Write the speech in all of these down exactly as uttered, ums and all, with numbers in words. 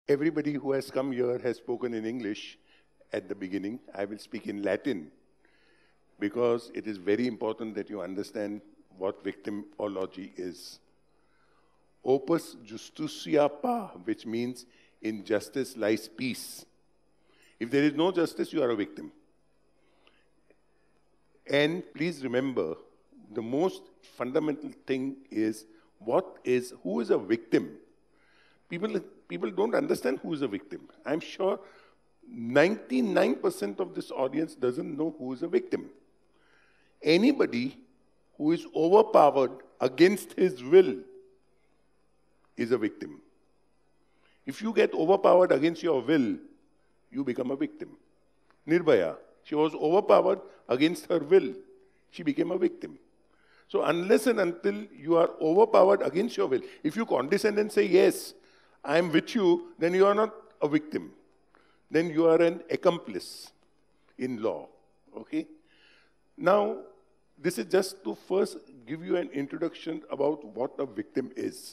Everybody who has come here has spoken in English at the beginning. I will speak in Latin because it is very important that you understand what victimology is. Opus justitia pa, which means in justice lies peace. If there is no justice, you are a victim. And please remember, the most fundamental thing is what is, who is a victim? People, people don't understand who is a victim. I'm sure ninety-nine percent of this audience doesn't know who is a victim. Anybody who is overpowered against his will is a victim. If you get overpowered against your will, you become a victim. Nirbhaya, she was overpowered against her will. She became a victim. So unless and until you are overpowered against your will, if you condescend and say, yes, I am with you, then you are not a victim. Then you are an accomplice in law. Okay? Now, this is just to first give you an introduction about what a victim is.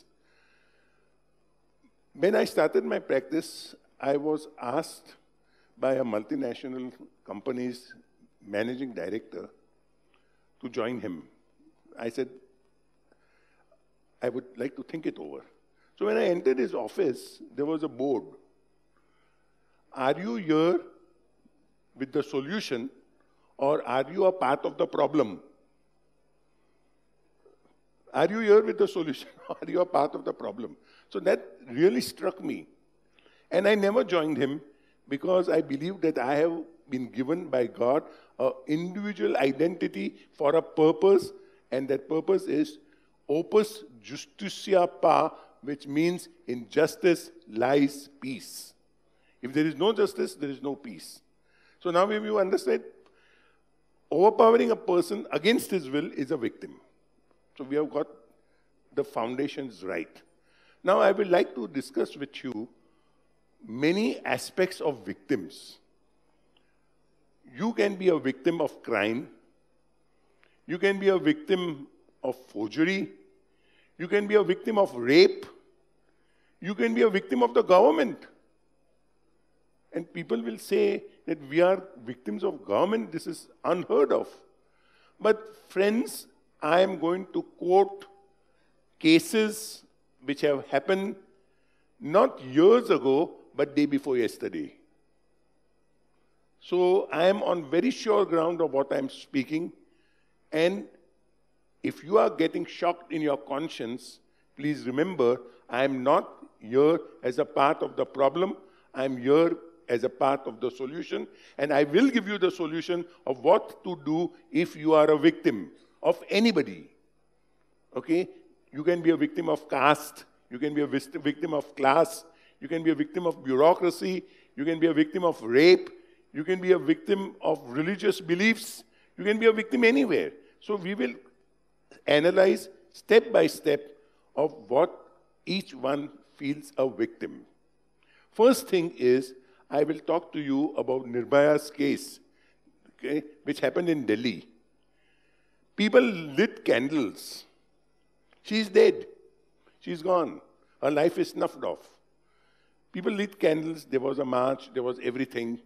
When I started my practice, I was asked by a multinational company's managing director to join him. I said, I would like to think it over. So when I entered his office, there was a board. Are you here with the solution, or are you a part of the problem? Are you here with the solution, or are you a part of the problem? So that really struck me. And I never joined him because I believe that I have been given by God an individual identity for a purpose, and that purpose is opus justitia pa, which means in justice lies peace. If there is no justice, there is no peace. So now if you understand, overpowering a person against his will is a victim. So we have got the foundations right. Now I would like to discuss with you many aspects of victims. You can be a victim of crime. You can be a victim of forgery. You can be a victim of rape. You can be a victim of the government. And people will say that we are victims of government. This is unheard of. But friends, I am going to quote cases which have happened not years ago, but day before yesterday. So I am on very sure ground of what I am speaking. And if you are getting shocked in your conscience, please remember, I am not here as a part of the problem. I am here as a part of the solution. And I will give you the solution of what to do if you are a victim of anybody. Okay? You can be a victim of caste. You can be a victim of class. You can be a victim of bureaucracy. You can be a victim of rape. You can be a victim of religious beliefs. You can be a victim anywhere. So we will analyze step by step of what each one feels a victim. First thing is, I will talk to you about Nirbhaya's case, okay, which happened in Delhi. People lit candles. She's dead. She's gone. Her life is snuffed off. People lit candles. There was a march. There was everything.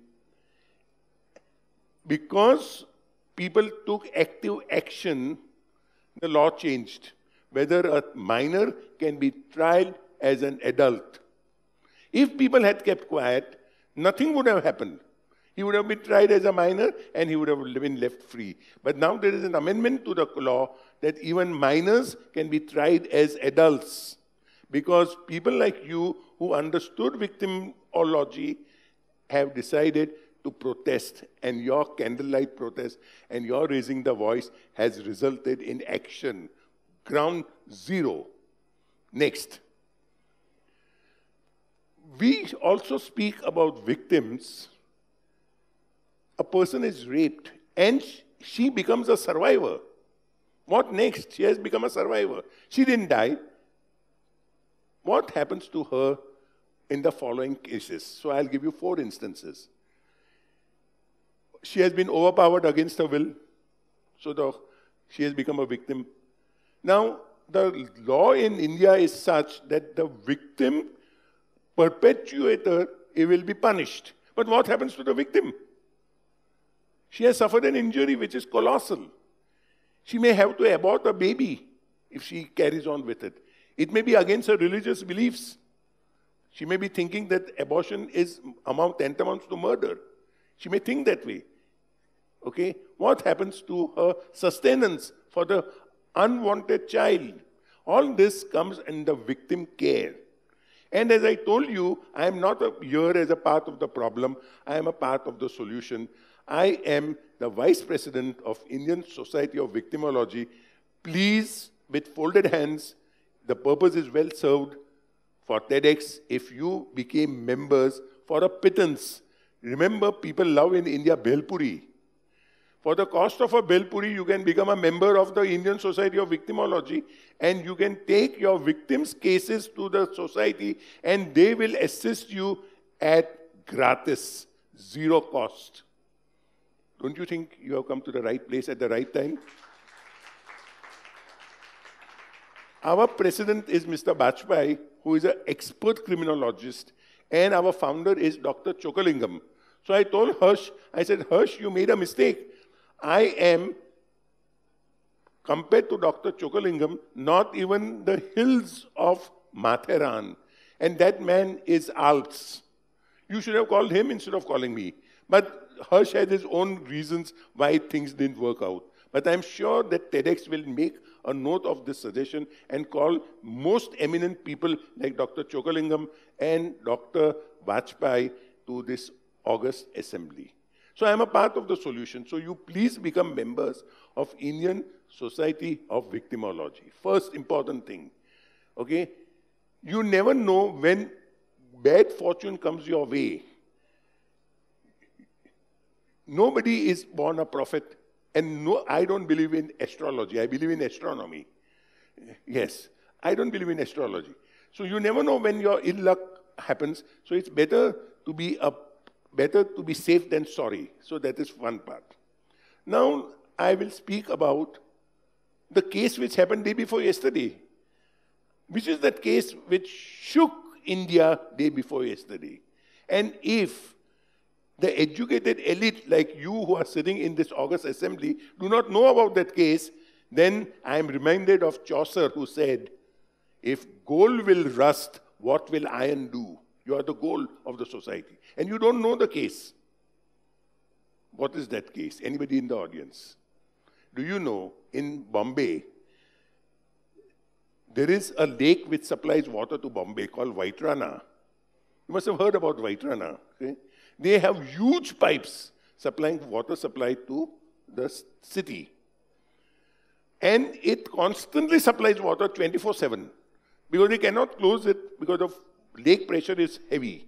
Because people took active action, the law changed. Whether a minor can be tried as an adult. If people had kept quiet, nothing would have happened. He would have been tried as a minor and he would have been left free. But now there is an amendment to the law that even minors can be tried as adults. Because people like you who understood victimology have decided to protest, and your candlelight protest and your raising the voice has resulted in action. Ground zero. Next. We also speak about victims. A person is raped and she becomes a survivor. What next? She has become a survivor. She didn't die. What happens to her in the following cases? So I'll give you four instances. She has been overpowered against her will, so the, she has become a victim. Now, the law in India is such that the victim perpetuator, he will be punished. But what happens to the victim? She has suffered an injury which is colossal. She may have to abort a baby if she carries on with it. It may be against her religious beliefs. She may be thinking that abortion is amount tantamount to murder. She may think that way. Okay? What happens to her sustenance for the unwanted child? All this comes under victim care. And as I told you, I am not a, here as a part of the problem. I am a part of the solution. I am the Vice President of Indian Society of Victomology. Please, with folded hands, the purpose is well served for TEDx if you became members for a pittance. Remember, people love in India Belpuri. For the cost of a Belpuri, you can become a member of the Indian Society of Victomology, and you can take your victims' cases to the society, and they will assist you at gratis, zero cost. Don't you think you have come to the right place at the right time? Our president is Mister Bajpai, who is an expert criminologist, and our founder is Doctor Chokalingam. So I told Harsh, I said, Harsh, you made a mistake. I am, compared to Doctor Chokalingam, not even the hills of Matheran. And that man is Alps. You should have called him instead of calling me. But Harsh had his own reasons why things didn't work out. But I'm sure that TEDx will make a note of this suggestion and call most eminent people like Doctor Chokalingam and Doctor Bajpai to this August assembly. So I'm a part of the solution. So you please become members of Indian Society of Victomology. First important thing, okay? You never know when bad fortune comes your way. Nobody is born a prophet. And no, I don't believe in astrology. I believe in astronomy. Yes, I don't believe in astrology. So you never know when your ill luck happens. So it's better to be a better to be safe than sorry. So that is one part. Now I will speak about the case which happened day before yesterday, which is that case which shook India day before yesterday. And if the educated elite like you who are sitting in this August assembly do not know about that case, then I am reminded of Chaucer who said, if gold will rust, what will iron do? You are the gold of the society. And you don't know the case. What is that case? Anybody in the audience? Do you know in Bombay, there is a lake which supplies water to Bombay called Vaitrana. You must have heard about Vaitrana. Okay? They have huge pipes supplying water supply to the city. And it constantly supplies water twenty-four seven because they cannot close it because the lake pressure is heavy.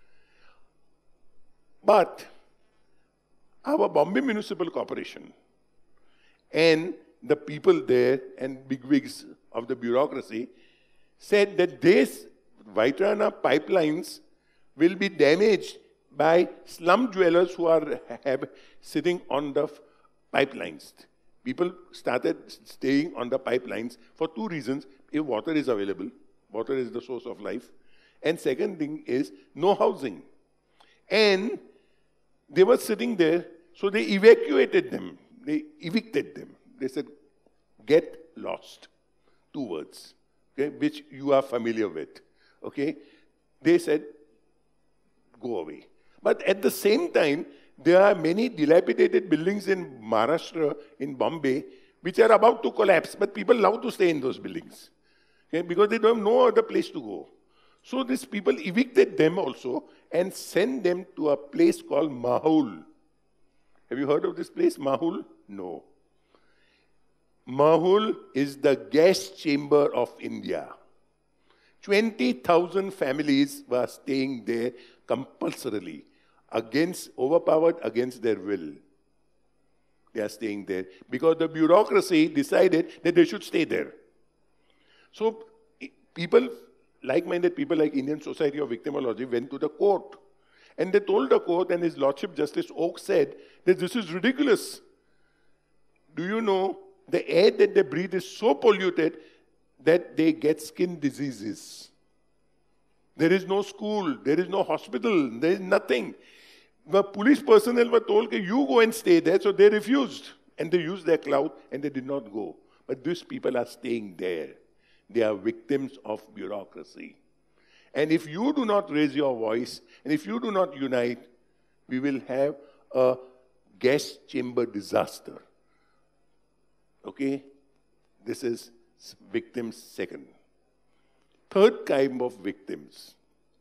But our Bombay Municipal Corporation and the people there and bigwigs of the bureaucracy said that these Vaitrana pipelines will be damaged by slum dwellers who are have, sitting on the pipelines. People started staying on the pipelines for two reasons. If water is available, water is the source of life. And second thing is no housing. And they were sitting there, so they evacuated them. They evicted them. They said, get lost. Two words, okay, which you are familiar with. Okay? They said, go away. But at the same time, there are many dilapidated buildings in Maharashtra, in Bombay, which are about to collapse, but people love to stay in those buildings, okay, because they don't have no other place to go. So these people evicted them also and sent them to a place called Mahul. Have you heard of this place, Mahul? No. Mahul is the gas chamber of India. twenty thousand families were staying there compulsorily, against, overpowered against their will. They are staying there because the bureaucracy decided that they should stay there. So people, like-minded people like Indian Society of Victomology went to the court. And they told the court, and His Lordship Justice Oak said that this is ridiculous. Do you know the air that they breathe is so polluted that they get skin diseases? There is no school, there is no hospital, there is nothing. The police personnel were told, okay, you go and stay there, so they refused. And they used their clout and they did not go. But these people are staying there. They are victims of bureaucracy. And if you do not raise your voice, and if you do not unite, we will have a gas chamber disaster. Okay? This is victims second. Third kind of victims.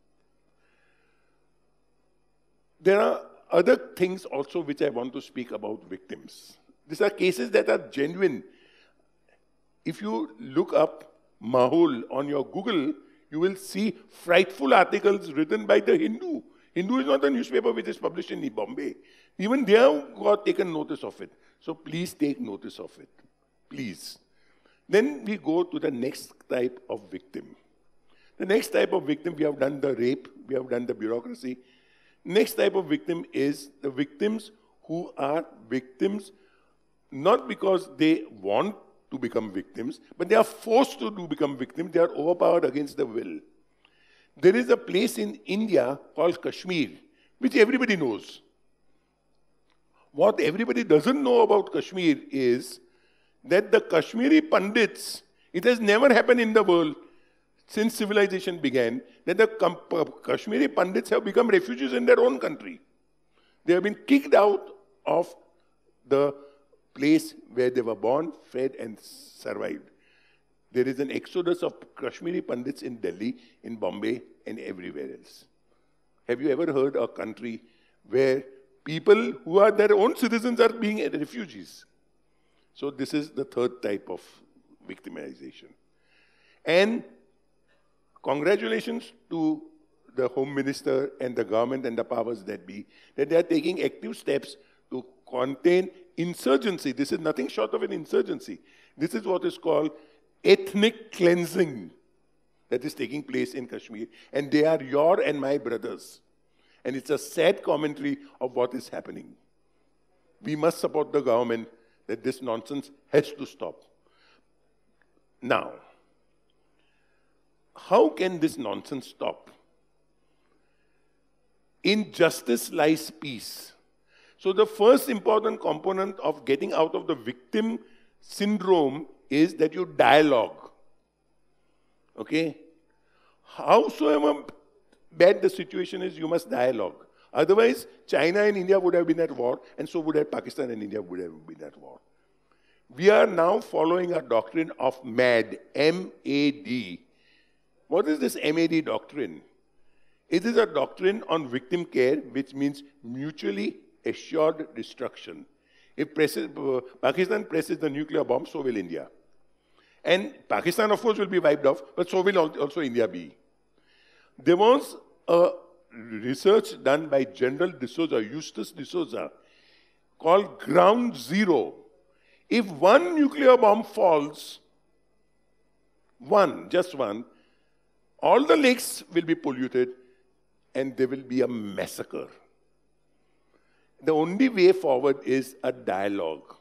There are other things also which I want to speak about victims. These are cases that are genuine. If you look up Mahul on your Google, you will see frightful articles written by the Hindu. Hindu is not a newspaper which is published in Bombay. Even they have got taken notice of it. So please take notice of it. Please. Then we go to the next type of victim. The next type of victim, we have done the rape, we have done the bureaucracy. Next type of victim is the victims who are victims not because they want to become victims, but they are forced to do become victims. They are overpowered against the will. There is a place in India called Kashmir, which everybody knows. What everybody doesn't know about Kashmir is that the Kashmiri Pandits, it has never happened in the world since civilization began, that the Kashmiri Pandits have become refugees in their own country. They have been kicked out of the place where they were born, fed, and survived. There is an exodus of Kashmiri Pandits in Delhi, in Bombay, and everywhere else. Have you ever heard a country where people who are their own citizens are being refugees? So this is the third type of victimization. And congratulations to the Home Minister and the government and the powers that be, that they are taking active steps to contain insurgency. This is nothing short of an insurgency. This is what is called ethnic cleansing that is taking place in Kashmir. And they are your and my brothers. And it's a sad commentary of what is happening. We must support the government that this nonsense has to stop. Now, how can this nonsense stop? In justice lies peace. So the first important component of getting out of the victim syndrome is that you dialogue. Okay? Howsoever bad the situation is, you must dialogue. Otherwise, China and India would have been at war, and so would have Pakistan and India would have been at war. We are now following a doctrine of MAD, M A D. What is this M A D doctrine? It is a doctrine on victim care, which means mutually assured destruction. If presses, uh, Pakistan presses the nuclear bomb, so will India. And Pakistan, of course, will be wiped off, but so will also India be. There was a research done by General D'Souza, Eustace D'Souza, called Ground Zero. If one nuclear bomb falls, one, just one, all the lakes will be polluted and there will be a massacre. The only way forward is a dialogue.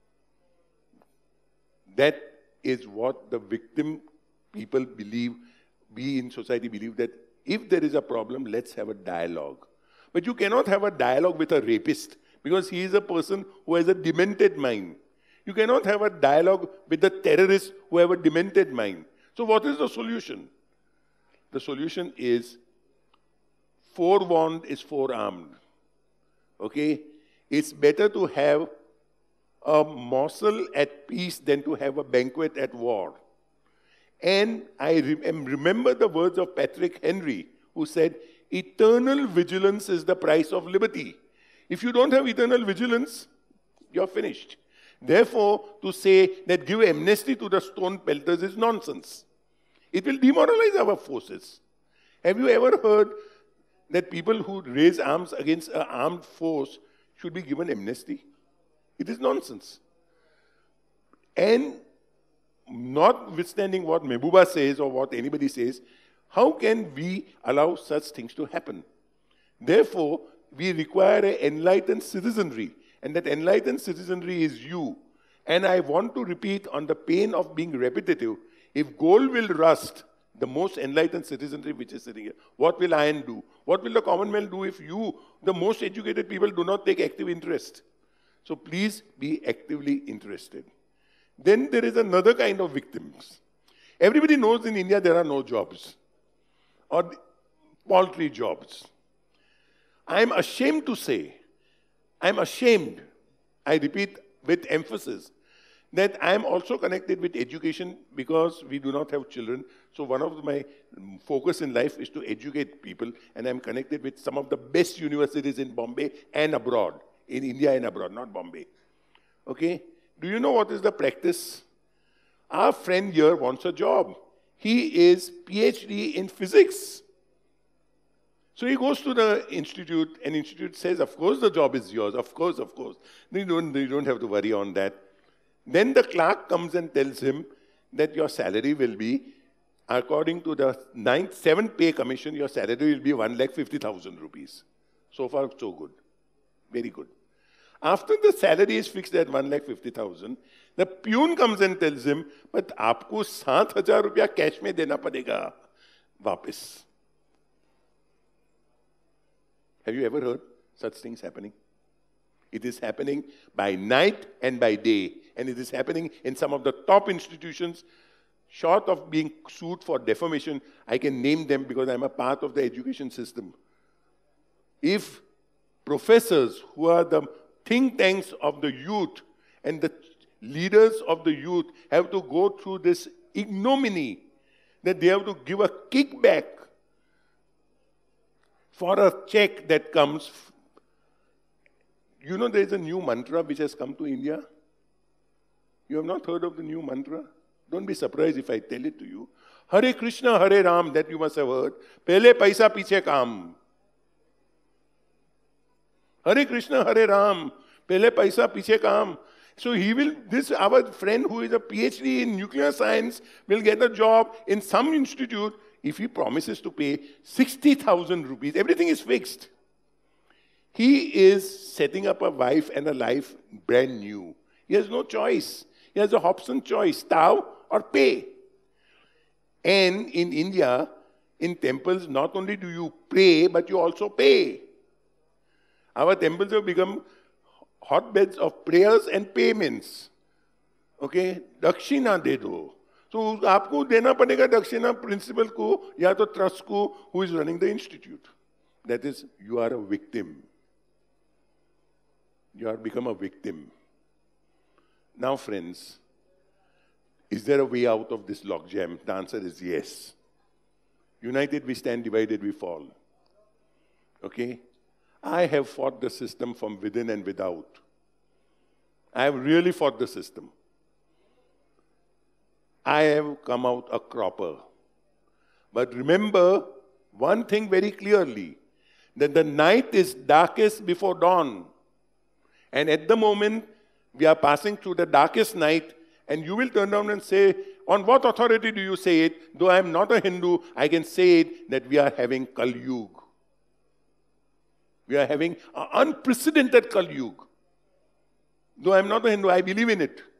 That is what the victim people believe, we in society believe, that if there is a problem, let's have a dialogue. But you cannot have a dialogue with a rapist because he is a person who has a demented mind. You cannot have a dialogue with the terrorists who have a demented mind. So what is the solution? The solution is forewarned is forearmed. Okay? It's better to have a morsel at peace than to have a banquet at war. And I re remember the words of Patrick Henry, who said, eternal vigilance is the price of liberty. If you don't have eternal vigilance, you're finished. Therefore, to say that give amnesty to the stone pelters is nonsense. It will demoralize our forces. Have you ever heard that people who raise arms against an armed force should be given amnesty? It is nonsense. And notwithstanding what Mehbooba says or what anybody says, how can we allow such things to happen? Therefore, we require an enlightened citizenry. And that enlightened citizenry is you. And I want to repeat on the pain of being repetitive, if gold will rust, the most enlightened citizenry which is sitting here. What will iron do? What will the Commonwealth do if you, the most educated people, do not take active interest? So please be actively interested. Then there is another kind of victims. Everybody knows in India there are no jobs, or paltry jobs. I am ashamed to say, I am ashamed, I repeat with emphasis, that I am also connected with education because we do not have children. So one of my focus in life is to educate people, and I am connected with some of the best universities in Bombay and abroad, in India and abroad, not Bombay. Okay? Do you know what is the practice? Our friend here wants a job. He is PhD in physics. So he goes to the institute, and institute says, of course the job is yours, of course, of course. You don't, you don't have to worry on that. Then the clerk comes and tells him that your salary will be, according to the ninth, seventh pay commission, your salary will be one lakh fifty thousand rupees. So far, so good. Very good. After the salary is fixed at one lakh fifty thousand, the peon comes and tells him, but aapko seven thousand rupiya cash mein dena padega wapis. Have you ever heard such things happening? It is happening by night and by day. And it is happening in some of the top institutions. Short of being sued for defamation, I can name them because I'm a part of the education system. If professors who are the think tanks of the youth and the leaders of the youth have to go through this ignominy, that they have to give a kickback for a check that comes. You know, there is a new mantra which has come to India. You have not heard of the new mantra? Don't be surprised if I tell it to you. Hare Krishna, Hare Ram, that you must have heard. Pehle paisa, piche kaam. Hare Krishna, Hare Ram, pehle paisa, piche kaam. So he will, this, our friend who is a PhD in nuclear science will get a job in some institute if he promises to pay sixty thousand rupees. Everything is fixed. He is setting up a wife and a life brand new. He has no choice. He has a Hobson choice, starve or pay. And in India, in temples, not only do you pray, but you also pay. Our temples have become hotbeds of prayers and payments. Okay? Dakshina de do. So, aapko dena padega dakshina principal ko, ya to trust ko, who is running the institute. That is, you are a victim. You have become a victim. Now, friends, is there a way out of this logjam? The answer is yes. United we stand, divided we fall. Okay? I have fought the system from within and without. I have really fought the system. I have come out a cropper. But remember one thing very clearly, that the night is darkest before dawn. And at the moment, we are passing through the darkest night, and you will turn around and say, on what authority do you say it? Though I am not a Hindu, I can say it that we are having Kali Yuga. We are having an unprecedented Kali Yuga. Though I am not a Hindu, I believe in it.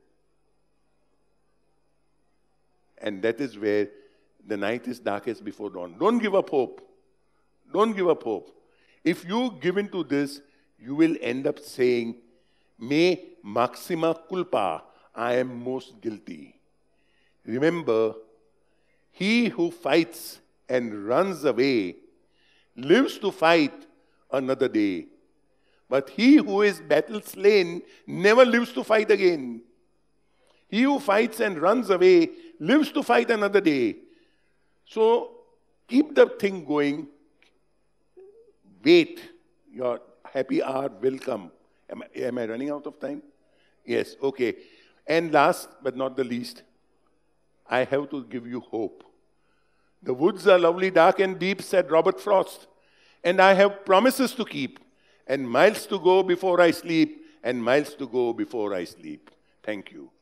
And that is where the night is darkest before dawn. Don't give up hope. Don't give up hope. If you give in to this, you will end up saying, me maxima culpa, I am most guilty. Remember, he who fights and runs away lives to fight another day. But he who is battle slain never lives to fight again. He who fights and runs away lives to fight another day. So keep the thing going. Wait. Your happy hour will come. Am I, am I running out of time? Yes, okay. And last but not the least, I have to give you hope. The woods are lovely, dark and deep, said Robert Frost. And I have promises to keep, and miles to go before I sleep, and miles to go before I sleep. Thank you.